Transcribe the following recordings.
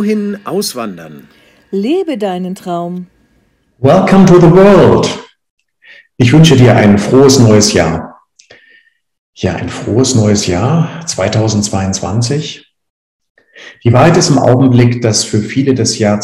Wohin auswandern? Lebe deinen Traum. Welcome to the world. Ich wünsche dir ein frohes neues Jahr. Ja, ein frohes neues Jahr 2022. Die Wahrheit ist im Augenblick, dass für viele das Jahr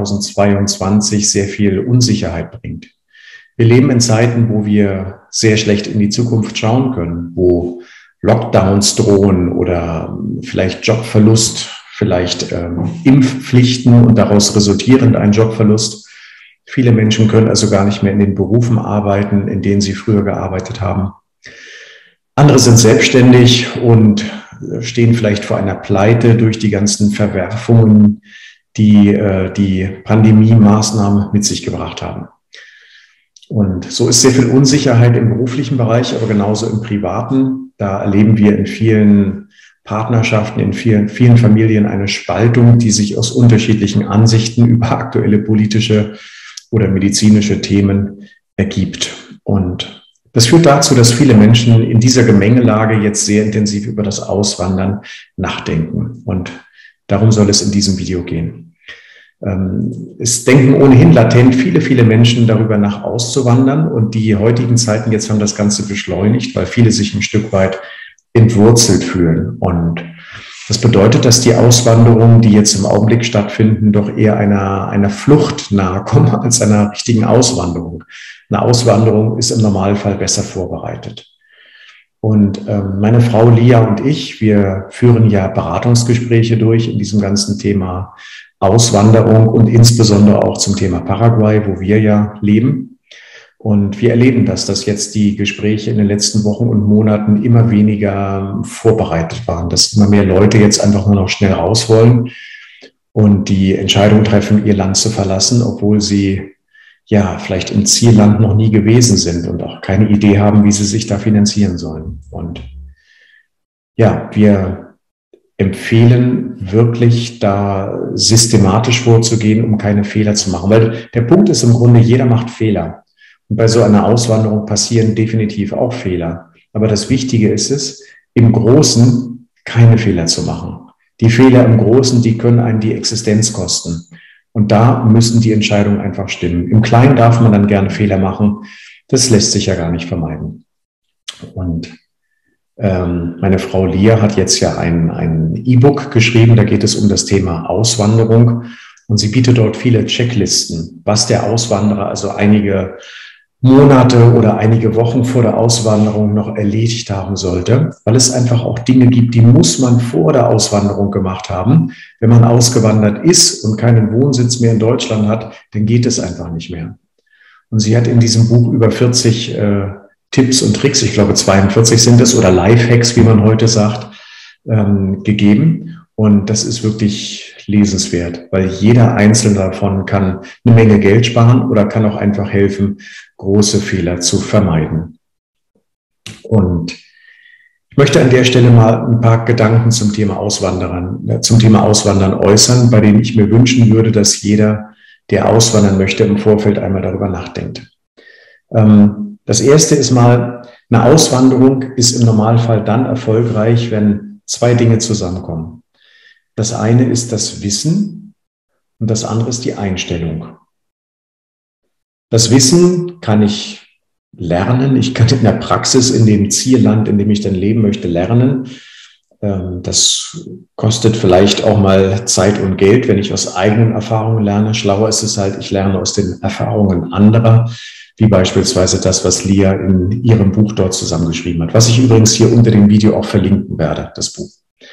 2022 sehr viel Unsicherheit bringt. Wir leben in Zeiten, wo wir sehr schlecht in die Zukunft schauen können, wo Lockdowns drohen oder vielleicht Jobverlust, vielleicht Impfpflichten und daraus resultierend ein Jobverlust. Viele Menschen können also gar nicht mehr in den Berufen arbeiten, in denen sie früher gearbeitet haben. Andere sind selbstständig und stehen vielleicht vor einer Pleite durch die ganzen Verwerfungen, die die Pandemie-Maßnahmen mit sich gebracht haben. Und so ist sehr viel Unsicherheit im beruflichen Bereich, aber genauso im privaten. Da erleben wir in vielen Partnerschaften, in vielen Familien eine Spaltung, die sich aus unterschiedlichen Ansichten über aktuelle politische oder medizinische Themen ergibt. Und das führt dazu, dass viele Menschen in dieser Gemengelage jetzt sehr intensiv über das Auswandern nachdenken. Und darum soll es in diesem Video gehen. Es denken ohnehin latent viele Menschen darüber nach, auszuwandern. Und die heutigen Zeiten jetzt haben das Ganze beschleunigt, weil viele sich ein Stück weit entwurzelt fühlen. Und das bedeutet, dass die Auswanderungen, die jetzt im Augenblick stattfinden, doch eher einer Flucht nahe kommen als einer richtigen Auswanderung. Eine Auswanderung ist im Normalfall besser vorbereitet. Und meine Frau Lia und ich, wir führen ja Beratungsgespräche durch in diesem ganzen Thema Auswanderung und insbesondere auch zum Thema Paraguay, wo wir ja leben. Und wir erleben dass jetzt die Gespräche in den letzten Wochen und Monaten immer weniger vorbereitet waren, dass immer mehr Leute jetzt einfach nur noch schnell raus wollen und die Entscheidung treffen, ihr Land zu verlassen, obwohl sie ja vielleicht im Zielland noch nie gewesen sind und auch keine Idee haben, wie sie sich da finanzieren sollen. Und ja, wir empfehlen wirklich, da systematisch vorzugehen, um keine Fehler zu machen. Weil der Punkt ist im Grunde, jeder macht Fehler. Und bei so einer Auswanderung passieren definitiv auch Fehler. Aber das Wichtige ist es, im Großen keine Fehler zu machen. Die Fehler im Großen, die können einen die Existenz kosten. Und da müssen die Entscheidungen einfach stimmen. Im Kleinen darf man dann gerne Fehler machen. Das lässt sich ja gar nicht vermeiden. Und meine Frau Lia hat jetzt ja ein E-Book geschrieben, da geht es um das Thema Auswanderung. Und sie bietet dort viele Checklisten, was der Auswanderer also einige Monate oder einige Wochen vor der Auswanderung noch erledigt haben sollte, weil es einfach auch Dinge gibt, die muss man vor der Auswanderung gemacht haben. Wenn man ausgewandert ist und keinen Wohnsitz mehr in Deutschland hat, dann geht es einfach nicht mehr. Und sie hat in diesem Buch über 40 Tipps und Tricks, ich glaube 42 sind es, oder Lifehacks, wie man heute sagt, gegeben. Und das ist wirklich lesenswert, weil jeder einzelne davon kann eine Menge Geld sparen oder kann auch einfach helfen, große Fehler zu vermeiden. Und ich möchte an der Stelle mal ein paar Gedanken zum Thema Auswandern äußern, bei denen ich mir wünschen würde, dass jeder, der auswandern möchte, im Vorfeld einmal darüber nachdenkt. Das erste ist mal, eine Auswanderung ist im Normalfall dann erfolgreich, wenn zwei Dinge zusammenkommen. Das eine ist das Wissen und das andere ist die Einstellung. Das Wissen kann ich lernen. Ich kann in der Praxis in dem Zielland, in dem ich dann leben möchte, lernen. Das kostet vielleicht auch mal Zeit und Geld, wenn ich aus eigenen Erfahrungen lerne. Schlauer ist es halt, ich lerne aus den Erfahrungen anderer, wie beispielsweise das, was Lia in ihrem Buch dort zusammengeschrieben hat, was ich übrigens hier unter dem Video auch verlinken werde, das Buch.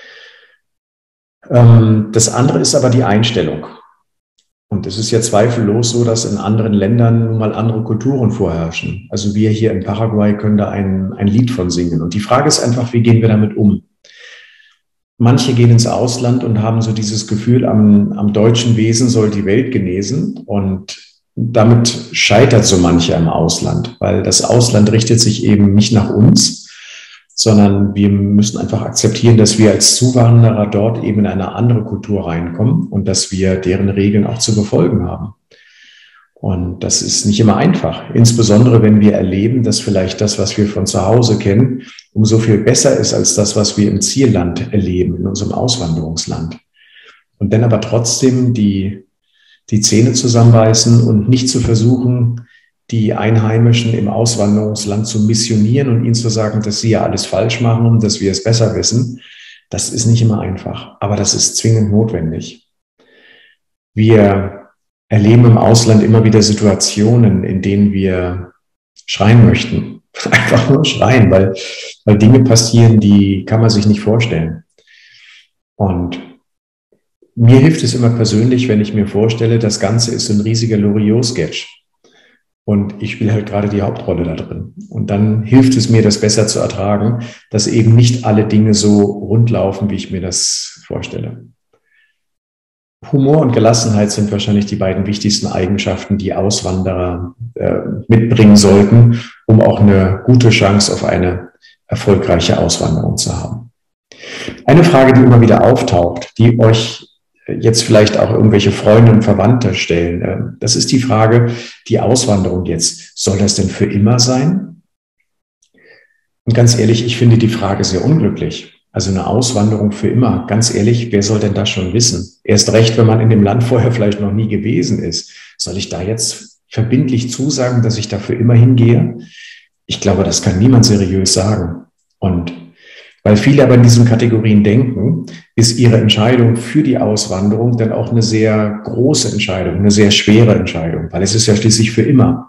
Das andere ist aber die Einstellung. Und es ist ja zweifellos so, dass in anderen Ländern nun mal andere Kulturen vorherrschen. Also wir hier in Paraguay können da ein Lied von singen. Und die Frage ist einfach, wie gehen wir damit um? Manche gehen ins Ausland und haben so dieses Gefühl, am deutschen Wesen soll die Welt genesen. Und damit scheitert so mancher im Ausland, weil das Ausland richtet sich eben nicht nach uns, sondern wir müssen einfach akzeptieren, dass wir als Zuwanderer dort eben in eine andere Kultur reinkommen und dass wir deren Regeln auch zu befolgen haben. Und das ist nicht immer einfach, insbesondere wenn wir erleben, dass vielleicht das, was wir von zu Hause kennen, umso viel besser ist als das, was wir im Zielland erleben, in unserem Auswanderungsland. Und dann aber trotzdem die Zähne zusammenbeißen und nicht zu versuchen, die Einheimischen im Auswanderungsland zu missionieren und ihnen zu sagen, dass sie ja alles falsch machen und dass wir es besser wissen. Das ist nicht immer einfach, aber das ist zwingend notwendig. Wir erleben im Ausland immer wieder Situationen, in denen wir schreien möchten. Einfach nur schreien, weil Dinge passieren, die kann man sich nicht vorstellen. Und mir hilft es immer persönlich, wenn ich mir vorstelle, das Ganze ist ein riesiger Loriot-Sketch. Und ich spiele halt gerade die Hauptrolle da drin. Und dann hilft es mir, das besser zu ertragen, dass eben nicht alle Dinge so rund laufen, wie ich mir das vorstelle. Humor und Gelassenheit sind wahrscheinlich die beiden wichtigsten Eigenschaften, die Auswanderer mitbringen sollten, um auch eine gute Chance auf eine erfolgreiche Auswanderung zu haben. Eine Frage, die immer wieder auftaucht, die euch jetzt vielleicht auch irgendwelche Freunde und Verwandte stellen, das ist die Frage, die Auswanderung jetzt, soll das denn für immer sein? Und ganz ehrlich, ich finde die Frage sehr unglücklich. Also eine Auswanderung für immer, ganz ehrlich, wer soll denn das schon wissen? Erst recht, wenn man in dem Land vorher vielleicht noch nie gewesen ist. Soll ich da jetzt verbindlich zusagen, dass ich da für immer hingehe? Ich glaube, das kann niemand seriös sagen. Und weil viele aber in diesen Kategorien denken, ist ihre Entscheidung für die Auswanderung dann auch eine sehr große Entscheidung, eine sehr schwere Entscheidung, weil es ist ja schließlich für immer.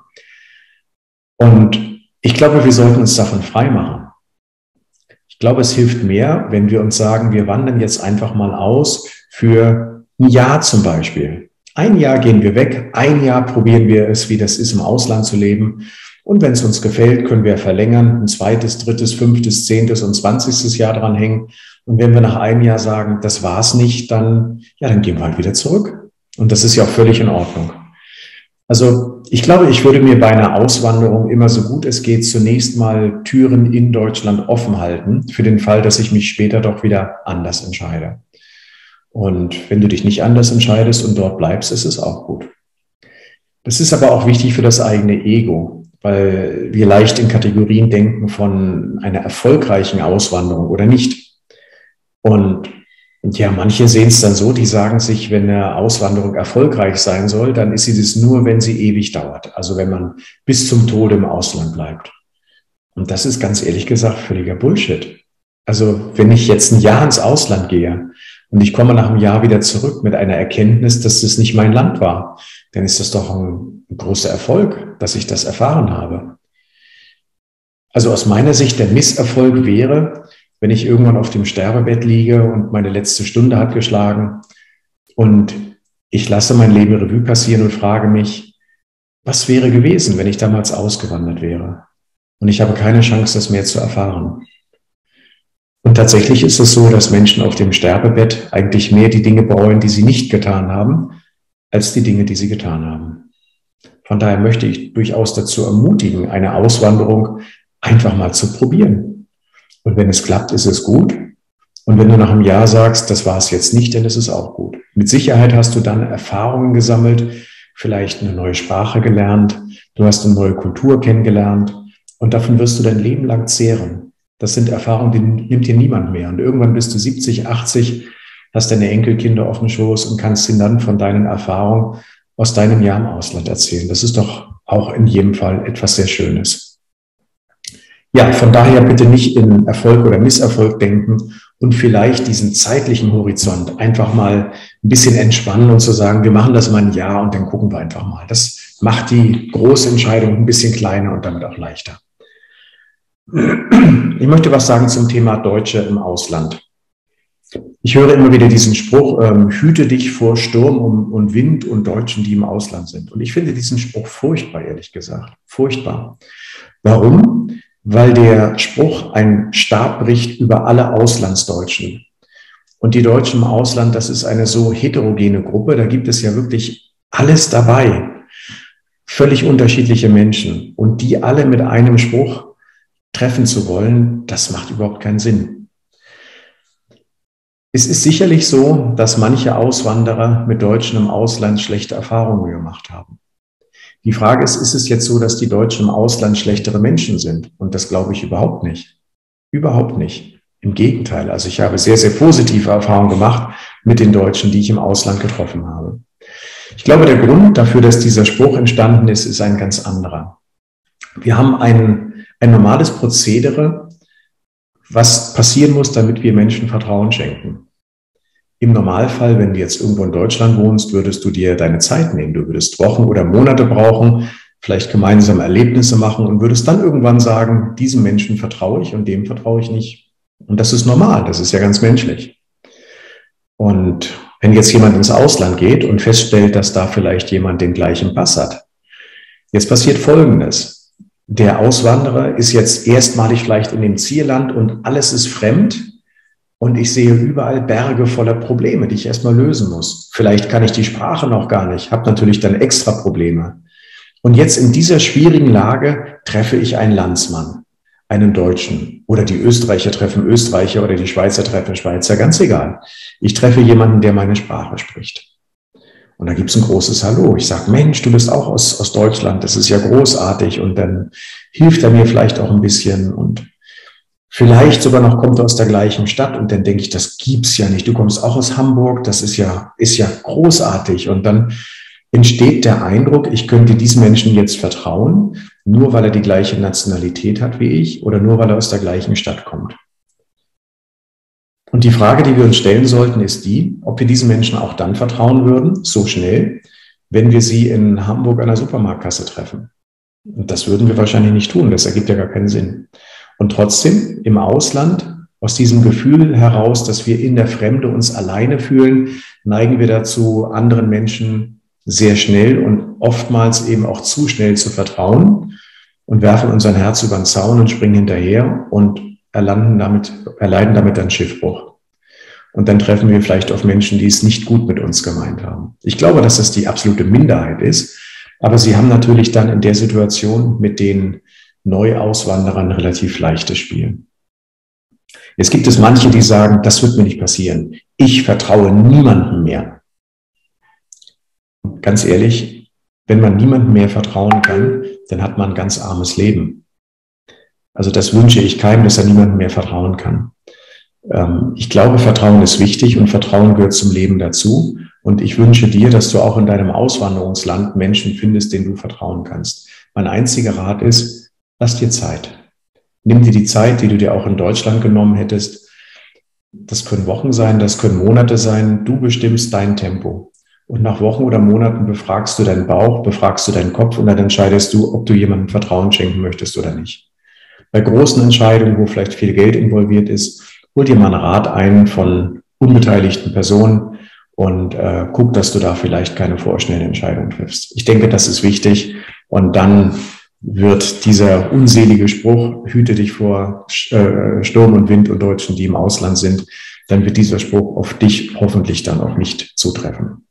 Und ich glaube, wir sollten uns davon freimachen. Ich glaube, es hilft mehr, wenn wir uns sagen, wir wandern jetzt einfach mal aus für ein Jahr zum Beispiel. Ein Jahr gehen wir weg, ein Jahr probieren wir es, wie das ist, im Ausland zu leben. Und wenn es uns gefällt, können wir verlängern, ein zweites, drittes, fünftes, 10. und 20. Jahr dranhängen. Und wenn wir nach einem Jahr sagen, das war's nicht, dann gehen wir halt wieder zurück. Und das ist ja auch völlig in Ordnung. Also ich glaube, ich würde mir bei einer Auswanderung immer so gut es geht zunächst mal Türen in Deutschland offen halten, für den Fall, dass ich mich später doch wieder anders entscheide. Und wenn du dich nicht anders entscheidest und dort bleibst, ist es auch gut. Das ist aber auch wichtig für das eigene Ego, weil wir leicht in Kategorien denken von einer erfolgreichen Auswanderung oder nicht. Und ja, manche sehen es dann so, die sagen sich, wenn eine Auswanderung erfolgreich sein soll, dann ist sie das nur, wenn sie ewig dauert. Also wenn man bis zum Tode im Ausland bleibt. Und das ist ganz ehrlich gesagt völliger Bullshit. Also wenn ich jetzt ein Jahr ins Ausland gehe und ich komme nach einem Jahr wieder zurück mit einer Erkenntnis, dass das nicht mein Land war, dann ist das doch ein großer Erfolg, dass ich das erfahren habe. Also aus meiner Sicht der Misserfolg wäre, wenn ich irgendwann auf dem Sterbebett liege und meine letzte Stunde hat geschlagen und ich lasse mein Leben Revue passieren und frage mich, was wäre gewesen, wenn ich damals ausgewandert wäre? Und ich habe keine Chance, das mehr zu erfahren. Und tatsächlich ist es so, dass Menschen auf dem Sterbebett eigentlich mehr die Dinge bereuen, die sie nicht getan haben, als die Dinge, die sie getan haben. Von daher möchte ich durchaus dazu ermutigen, eine Auswanderung einfach mal zu probieren. Und wenn es klappt, ist es gut. Und wenn du nach einem Jahr sagst, das war es jetzt nicht, dann ist es auch gut. Mit Sicherheit hast du dann Erfahrungen gesammelt, vielleicht eine neue Sprache gelernt, du hast eine neue Kultur kennengelernt und davon wirst du dein Leben lang zehren. Das sind Erfahrungen, die nimmt dir niemand mehr. Und irgendwann bist du 70, 80, hast deine Enkelkinder auf dem Schoß und kannst ihnen dann von deinen Erfahrungen aus deinem Jahr im Ausland erzählen. Das ist doch auch in jedem Fall etwas sehr Schönes. Ja, von daher bitte nicht in Erfolg oder Misserfolg denken und vielleicht diesen zeitlichen Horizont einfach mal ein bisschen entspannen und zu sagen, wir machen das mal ein Jahr und dann gucken wir einfach mal. Das macht die große Entscheidung ein bisschen kleiner und damit auch leichter. Ich möchte was sagen zum Thema Deutsche im Ausland. Ich höre immer wieder diesen Spruch, hüte dich vor Sturm und Wind und Deutschen, die im Ausland sind. Und ich finde diesen Spruch furchtbar, ehrlich gesagt. Furchtbar. Warum? Weil der Spruch einen Stab bricht über alle Auslandsdeutschen. Und die Deutschen im Ausland, das ist eine so heterogene Gruppe, da gibt es ja wirklich alles dabei. Völlig unterschiedliche Menschen. Und die alle mit einem Spruch treffen zu wollen, das macht überhaupt keinen Sinn. Es ist sicherlich so, dass manche Auswanderer mit Deutschen im Ausland schlechte Erfahrungen gemacht haben. Die Frage ist es jetzt so, dass die Deutschen im Ausland schlechtere Menschen sind? Und das glaube ich überhaupt nicht. Überhaupt nicht. Im Gegenteil. Also ich habe sehr, sehr positive Erfahrungen gemacht mit den Deutschen, die ich im Ausland getroffen habe. Ich glaube, der Grund dafür, dass dieser Spruch entstanden ist, ist ein ganz anderer. Wir haben ein normales Prozedere, was passieren muss, damit wir Menschen Vertrauen schenken. Im Normalfall, wenn du jetzt irgendwo in Deutschland wohnst, würdest du dir deine Zeit nehmen. Du würdest Wochen oder Monate brauchen, vielleicht gemeinsam Erlebnisse machen und würdest dann irgendwann sagen, diesem Menschen vertraue ich und dem vertraue ich nicht. Und das ist normal, das ist ja ganz menschlich. Und wenn jetzt jemand ins Ausland geht und feststellt, dass da vielleicht jemand den gleichen Pass hat, jetzt passiert Folgendes. Der Auswanderer ist jetzt erstmalig vielleicht in dem Zielland und alles ist fremd und ich sehe überall Berge voller Probleme, die ich erstmal lösen muss. Vielleicht kann ich die Sprache noch gar nicht, habe natürlich dann extra Probleme. Und jetzt in dieser schwierigen Lage treffe ich einen Landsmann, einen Deutschen, oder die Österreicher treffen Österreicher oder die Schweizer treffen Schweizer, ganz egal. Ich treffe jemanden, der meine Sprache spricht. Und da gibt's ein großes Hallo. Ich sage, Mensch, du bist auch aus Deutschland, das ist ja großartig. Und dann hilft er mir vielleicht auch ein bisschen und vielleicht sogar noch kommt er aus der gleichen Stadt. Und dann denke ich, das gibt's ja nicht. Du kommst auch aus Hamburg, das ist ja großartig. Und dann entsteht der Eindruck, ich könnte diesem Menschen jetzt vertrauen, nur weil er die gleiche Nationalität hat wie ich oder nur weil er aus der gleichen Stadt kommt. Und die Frage, die wir uns stellen sollten, ist die, ob wir diesen Menschen auch dann vertrauen würden, so schnell, wenn wir sie in Hamburg an der Supermarktkasse treffen. Und das würden wir wahrscheinlich nicht tun, das ergibt ja gar keinen Sinn. Und trotzdem im Ausland, aus diesem Gefühl heraus, dass wir in der Fremde uns alleine fühlen, neigen wir dazu, anderen Menschen sehr schnell und oftmals eben auch zu schnell zu vertrauen und werfen unser Herz über den Zaun und springen hinterher und erleiden damit dann Schiffbruch. Und dann treffen wir vielleicht auf Menschen, die es nicht gut mit uns gemeint haben. Ich glaube, dass das die absolute Minderheit ist, aber sie haben natürlich dann in der Situation mit den Neuauswanderern relativ leichtes Spiel. Jetzt gibt es manche, die sagen, das wird mir nicht passieren. Ich vertraue niemandem mehr. Ganz ehrlich, wenn man niemandem mehr vertrauen kann, dann hat man ein ganz armes Leben. Also das wünsche ich keinem, dass er niemandem mehr vertrauen kann. Ich glaube, Vertrauen ist wichtig und Vertrauen gehört zum Leben dazu. Und ich wünsche dir, dass du auch in deinem Auswanderungsland Menschen findest, denen du vertrauen kannst. Mein einziger Rat ist, lass dir Zeit. Nimm dir die Zeit, die du dir auch in Deutschland genommen hättest. Das können Wochen sein, das können Monate sein. Du bestimmst dein Tempo. Und nach Wochen oder Monaten befragst du deinen Bauch, befragst du deinen Kopf und dann entscheidest du, ob du jemandem Vertrauen schenken möchtest oder nicht. Bei großen Entscheidungen, wo vielleicht viel Geld involviert ist, hol dir mal einen Rat ein von unbeteiligten Personen und guck, dass du da vielleicht keine vorschnellen Entscheidungen triffst. Ich denke, das ist wichtig und dann wird dieser unselige Spruch, hüte dich vor Sturm und Wind und Deutschen, die im Ausland sind, dann wird dieser Spruch auf dich hoffentlich dann auch nicht zutreffen.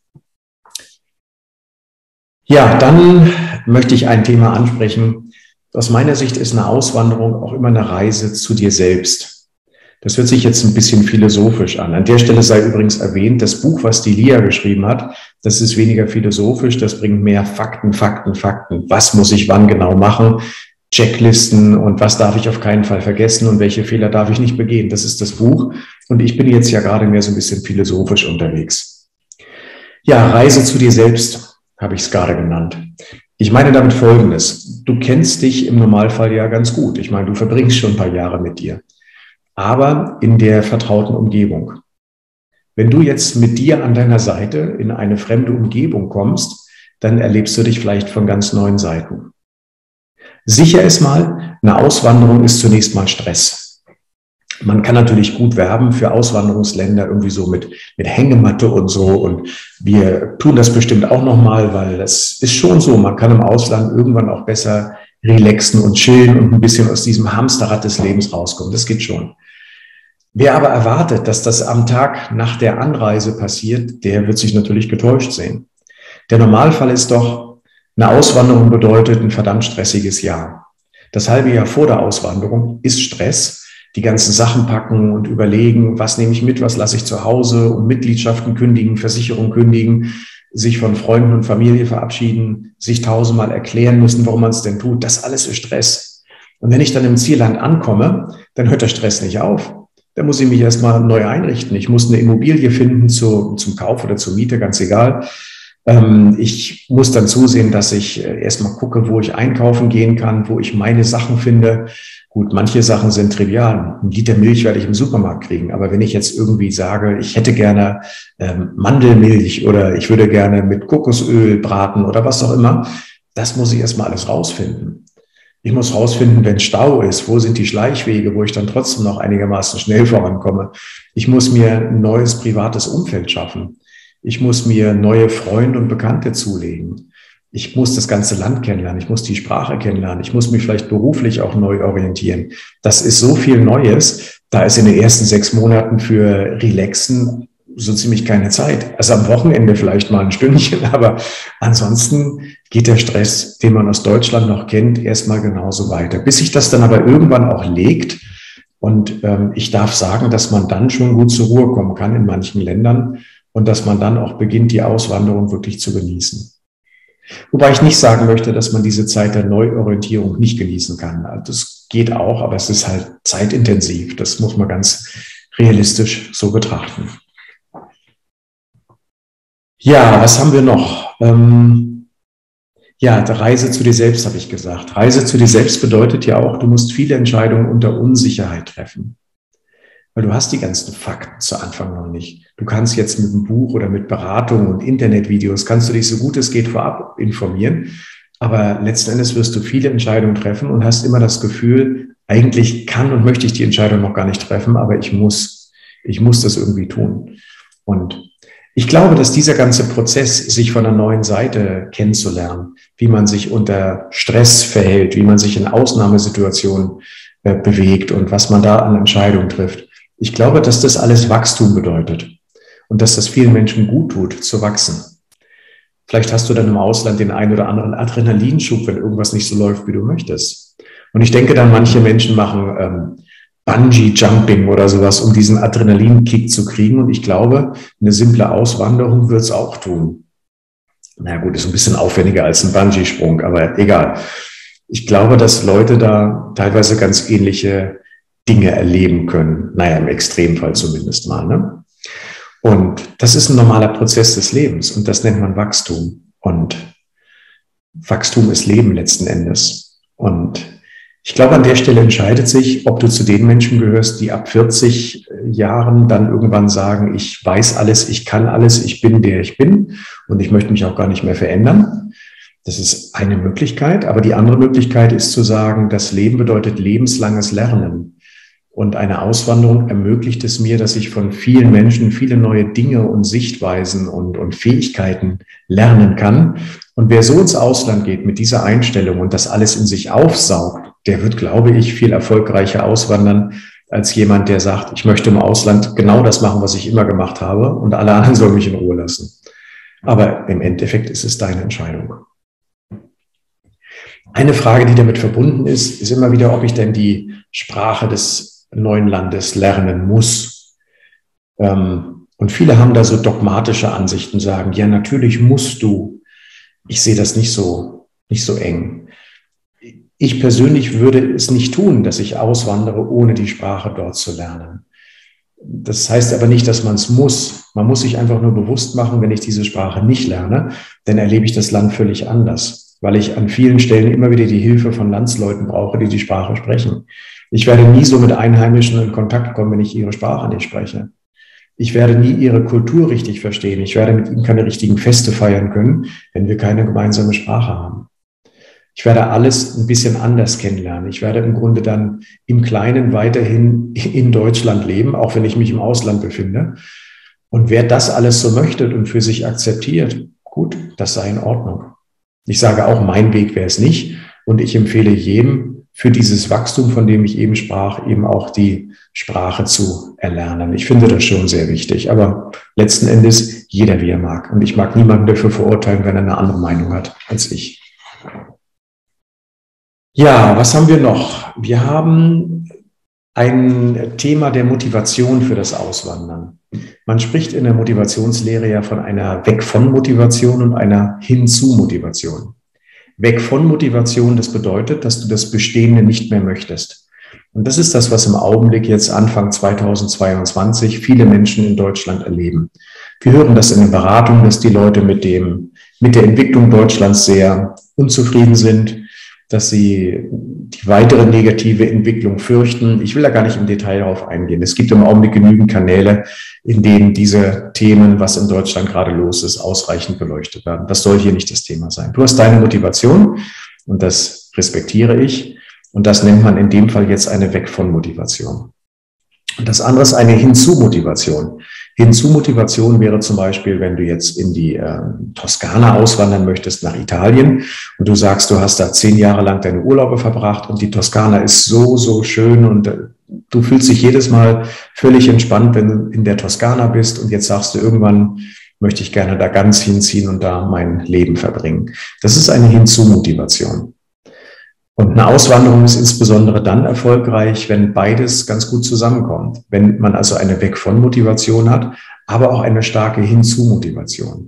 Ja, dann möchte ich ein Thema ansprechen. Aus meiner Sicht ist eine Auswanderung auch immer eine Reise zu dir selbst. Das hört sich jetzt ein bisschen philosophisch an. An der Stelle sei übrigens erwähnt, das Buch, was die Lia geschrieben hat, das ist weniger philosophisch, das bringt mehr Fakten. Was muss ich wann genau machen? Checklisten und was darf ich auf keinen Fall vergessen und welche Fehler darf ich nicht begehen? Das ist das Buch. Und ich bin jetzt ja gerade mehr so ein bisschen philosophisch unterwegs. Ja, Reise zu dir selbst habe ich es gerade genannt. Ich meine damit Folgendes. Du kennst dich im Normalfall ja ganz gut. Ich meine, du verbringst schon ein paar Jahre mit dir. Aber in der vertrauten Umgebung. Wenn du jetzt mit dir an deiner Seite in eine fremde Umgebung kommst, dann erlebst du dich vielleicht von ganz neuen Seiten. Sicher ist mal, eine Auswanderung ist zunächst mal Stress. Man kann natürlich gut werben für Auswanderungsländer irgendwie so mit Hängematte und so. Und wir tun das bestimmt auch nochmal, weil das ist schon so. Man kann im Ausland irgendwann auch besser relaxen und chillen und ein bisschen aus diesem Hamsterrad des Lebens rauskommen. Das geht schon. Wer aber erwartet, dass das am Tag nach der Anreise passiert, der wird sich natürlich getäuscht sehen. Der Normalfall ist doch, eine Auswanderung bedeutet ein verdammt stressiges Jahr. Das halbe Jahr vor der Auswanderung ist Stress. Die ganzen Sachen packen und überlegen, was nehme ich mit, was lasse ich zu Hause und Mitgliedschaften kündigen, Versicherung kündigen, sich von Freunden und Familie verabschieden, sich tausendmal erklären müssen, warum man es denn tut. Das alles ist Stress. Und wenn ich dann im Zielland ankomme, dann hört der Stress nicht auf. Da muss ich mich erstmal neu einrichten. Ich muss eine Immobilie finden zum Kauf oder zur Miete, ganz egal. Ich muss dann zusehen, dass ich erstmal gucke, wo ich einkaufen gehen kann, wo ich meine Sachen finde. Gut, manche Sachen sind trivial. 1 Liter Milch werde ich im Supermarkt kriegen. Aber wenn ich jetzt irgendwie sage, ich hätte gerne Mandelmilch oder ich würde gerne mit Kokosöl braten oder was auch immer, das muss ich erstmal alles rausfinden. Ich muss rausfinden, wenn Stau ist, wo sind die Schleichwege, wo ich dann trotzdem noch einigermaßen schnell vorankomme. Ich muss mir ein neues privates Umfeld schaffen. Ich muss mir neue Freunde und Bekannte zulegen. Ich muss das ganze Land kennenlernen. Ich muss die Sprache kennenlernen. Ich muss mich vielleicht beruflich auch neu orientieren. Das ist so viel Neues. Da ist in den ersten 6 Monaten für Relaxen so ziemlich keine Zeit. Also am Wochenende vielleicht mal ein Stündchen, aber ansonsten geht der Stress, den man aus Deutschland noch kennt, erstmal genauso weiter. Bis sich das dann aber irgendwann auch legt. Und ich darf sagen, dass man dann schon gut zur Ruhe kommen kann in manchen Ländern. Und dass man dann auch beginnt, die Auswanderung wirklich zu genießen. Wobei ich nicht sagen möchte, dass man diese Zeit der Neuorientierung nicht genießen kann. Das geht auch, aber es ist halt zeitintensiv. Das muss man ganz realistisch so betrachten. Ja, was haben wir noch? Ja, Reise zu dir selbst, habe ich gesagt. Reise zu dir selbst bedeutet ja auch, du musst viele Entscheidungen unter Unsicherheit treffen. Weil du hast die ganzen Fakten zu Anfang noch nicht. Du kannst jetzt mit einem Buch oder mit Beratungen und Internetvideos, kannst du dich so gut es geht vorab informieren. Aber letzten Endes wirst du viele Entscheidungen treffen und hast immer das Gefühl, eigentlich kann und möchte ich die Entscheidung noch gar nicht treffen, aber ich muss das irgendwie tun. Und ich glaube, dass dieser ganze Prozess, sich von einer neuen Seite kennenzulernen, wie man sich unter Stress verhält, wie man sich in Ausnahmesituationen bewegt und was man da an Entscheidungen trifft, ich glaube, dass das alles Wachstum bedeutet und dass das vielen Menschen gut tut, zu wachsen. Vielleicht hast du dann im Ausland den einen oder anderen Adrenalinschub, wenn irgendwas nicht so läuft, wie du möchtest. Und ich denke dann, manche Menschen machen Bungee-Jumping oder sowas, um diesen Adrenalinkick zu kriegen. Und ich glaube, eine simple Auswanderung wird es auch tun. Na gut, ist ein bisschen aufwendiger als ein Bungee-Sprung, aber egal. Ich glaube, dass Leute da teilweise ganz ähnliche Dinge erleben können. Naja, im Extremfall zumindest mal. Ne? Und das ist ein normaler Prozess des Lebens und das nennt man Wachstum. Und Wachstum ist Leben letzten Endes. Und ich glaube, an der Stelle entscheidet sich, ob du zu den Menschen gehörst, die ab 40 Jahren dann irgendwann sagen, ich weiß alles, ich kann alles, ich bin der ich bin und ich möchte mich auch gar nicht mehr verändern. Das ist eine Möglichkeit. Aber die andere Möglichkeit ist zu sagen, das Leben bedeutet lebenslanges Lernen. Und eine Auswanderung ermöglicht es mir, dass ich von vielen Menschen viele neue Dinge und Sichtweisen und Fähigkeiten lernen kann. Und wer so ins Ausland geht mit dieser Einstellung und das alles in sich aufsaugt, der wird, glaube ich, viel erfolgreicher auswandern als jemand, der sagt, ich möchte im Ausland genau das machen, was ich immer gemacht habe und alle anderen sollen mich in Ruhe lassen. Aber im Endeffekt ist es deine Entscheidung. Eine Frage, die damit verbunden ist, ist immer wieder, ob ich denn die Sprache des neuen Landes lernen muss. Und viele haben da so dogmatische Ansichten, sagen, ja, natürlich musst du. Ich sehe das nicht so eng. Ich persönlich würde es nicht tun, dass ich auswandere, ohne die Sprache dort zu lernen. Das heißt aber nicht, dass man es muss. Man muss sich einfach nur bewusst machen, wenn ich diese Sprache nicht lerne, dann erlebe ich das Land völlig anders, weil ich an vielen Stellen immer wieder die Hilfe von Landsleuten brauche, die die Sprache sprechen. Ich werde nie so mit Einheimischen in Kontakt kommen, wenn ich ihre Sprache nicht spreche. Ich werde nie ihre Kultur richtig verstehen. Ich werde mit ihnen keine richtigen Feste feiern können, wenn wir keine gemeinsame Sprache haben. Ich werde alles ein bisschen anders kennenlernen. Ich werde im Grunde dann im Kleinen weiterhin in Deutschland leben, auch wenn ich mich im Ausland befinde. Und wer das alles so möchte und für sich akzeptiert, gut, das sei in Ordnung. Ich sage auch, mein Weg wäre es nicht. Und ich empfehle jedem, für dieses Wachstum, von dem ich eben sprach, eben auch die Sprache zu erlernen. Ich finde das schon sehr wichtig. Aber letzten Endes jeder, wie er mag. Und ich mag niemanden dafür verurteilen, wenn er eine andere Meinung hat als ich. Ja, was haben wir noch? Wir haben ein Thema der Motivation für das Auswandern. Man spricht in der Motivationslehre ja von einer Weg-von-Motivation und einer Hin-zu-Motivation. Weg von Motivation, das bedeutet, dass du das Bestehende nicht mehr möchtest. Und das ist das, was im Augenblick jetzt Anfang 2022 viele Menschen in Deutschland erleben. Wir hören das in den Beratungen, dass die Leute mit der Entwicklung Deutschlands sehr unzufrieden sind, dass sie die weitere negative Entwicklung fürchten. Ich will da gar nicht im Detail darauf eingehen. Es gibt im Augenblick genügend Kanäle, in denen diese Themen, was in Deutschland gerade los ist, ausreichend beleuchtet werden. Das soll hier nicht das Thema sein. Du hast deine Motivation und das respektiere ich. Und das nennt man in dem Fall jetzt eine Weg-von-Motivation. Und das andere ist eine Hinzu-Motivation. Hinzu-Motivation wäre zum Beispiel, wenn du jetzt in die Toskana auswandern möchtest, nach Italien, und du sagst, du hast da 10 Jahre lang deine Urlaube verbracht und die Toskana ist so, so schön und du fühlst dich jedes Mal völlig entspannt, wenn du in der Toskana bist und jetzt sagst du irgendwann, möchte ich gerne da ganz hinziehen und da mein Leben verbringen. Das ist eine Hinzu-Motivation. Und eine Auswanderung ist insbesondere dann erfolgreich, wenn beides ganz gut zusammenkommt. Wenn man also eine Weg-von-Motivation hat, aber auch eine starke Hinzu-Motivation.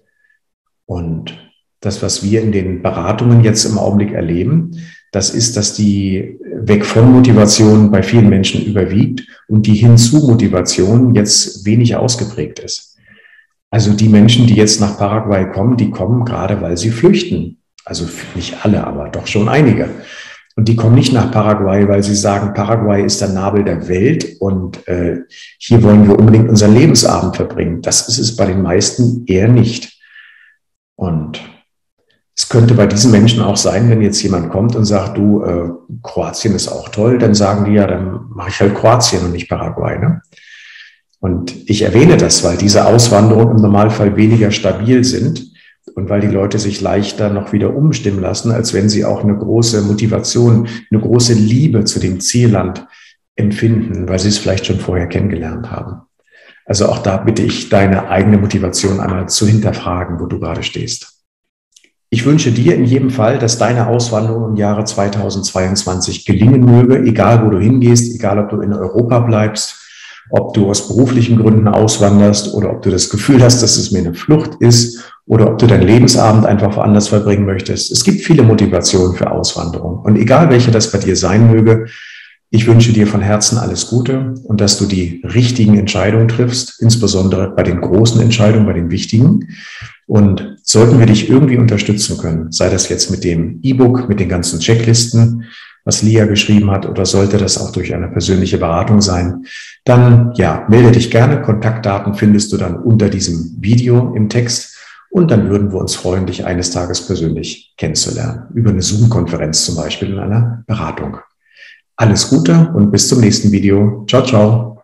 Und das, was wir in den Beratungen jetzt im Augenblick erleben, das ist, dass die Weg-von-Motivation bei vielen Menschen überwiegt und die Hinzu-Motivation jetzt wenig ausgeprägt ist. Also die Menschen, die jetzt nach Paraguay kommen, die kommen gerade, weil sie flüchten. Also nicht alle, aber doch schon einige. Und die kommen nicht nach Paraguay, weil sie sagen, Paraguay ist der Nabel der Welt und hier wollen wir unbedingt unseren Lebensabend verbringen. Das ist es bei den meisten eher nicht. Und es könnte bei diesen Menschen auch sein, wenn jetzt jemand kommt und sagt, du, Kroatien ist auch toll, dann sagen die ja, dann mache ich halt Kroatien und nicht Paraguay, ne? Und ich erwähne das, weil diese Auswanderungen im Normalfall weniger stabil sind. Und weil die Leute sich leichter noch wieder umstimmen lassen, als wenn sie auch eine große Motivation, eine große Liebe zu dem Zielland empfinden, weil sie es vielleicht schon vorher kennengelernt haben. Also auch da bitte ich, deine eigene Motivation einmal zu hinterfragen, wo du gerade stehst. Ich wünsche dir in jedem Fall, dass deine Auswanderung im Jahre 2022 gelingen möge, egal wo du hingehst, egal ob du in Europa bleibst, ob du aus beruflichen Gründen auswanderst oder ob du das Gefühl hast, dass es mir eine Flucht ist oder ob du deinen Lebensabend einfach woanders verbringen möchtest. Es gibt viele Motivationen für Auswanderung. Und egal, welche das bei dir sein möge, ich wünsche dir von Herzen alles Gute und dass du die richtigen Entscheidungen triffst, insbesondere bei den großen Entscheidungen, bei den wichtigen. Und sollten wir dich irgendwie unterstützen können, sei das jetzt mit dem E-Book, mit den ganzen Checklisten, was Lia geschrieben hat, oder sollte das auch durch eine persönliche Beratung sein, dann ja, melde dich gerne. Kontaktdaten findest du dann unter diesem Video im Text und dann würden wir uns freuen, dich eines Tages persönlich kennenzulernen. Über eine Zoom-Konferenz zum Beispiel in einer Beratung. Alles Gute und bis zum nächsten Video. Ciao, ciao.